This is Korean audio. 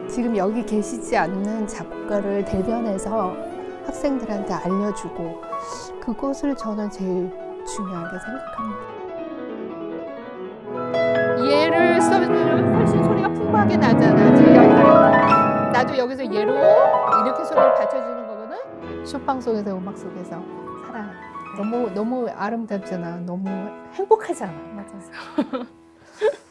지금 여기 계시지 않는 작곡가를 대변해서 학생들한테 알려주고 그것을 저는 제일 중요하게 생각합니다. 얘를 써주면 훨씬 소리가 풍부하게 나잖아. 나도 여기서 얘로 이렇게 소리를 받쳐주는 거거든. 쇼팽 속에서 음악 속에서 살아요. 너무 아름답잖아. 너무 행복하잖아. 맞아요.